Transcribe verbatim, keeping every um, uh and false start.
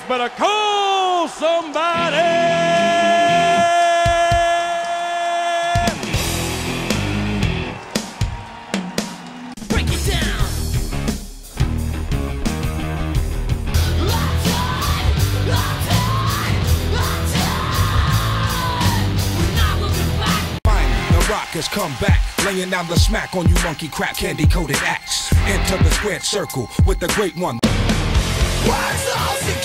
better call somebody. Break it down. Lock on, lock on, lock on. We're not looking back. The rock has come back, laying down the smack on you monkey crap candy-coated acts. Enter the squared circle with the great one. Where's all